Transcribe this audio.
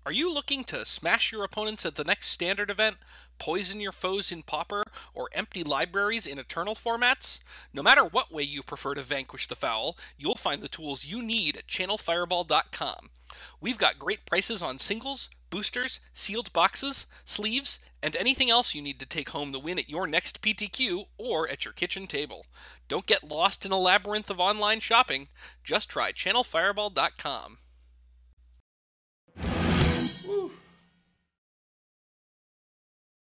Are you looking to smash your opponents at the next standard event, poison your foes in Pauper, or empty libraries in Eternal formats? No matter what way you prefer to vanquish the foul, you'll find the tools you need at channelfireball.com. We've got great prices on singles, boosters, sealed boxes, sleeves, and anything else you need to take home the win at your next PTQ or at your kitchen table. Don't get lost in a labyrinth of online shopping. Just try channelfireball.com.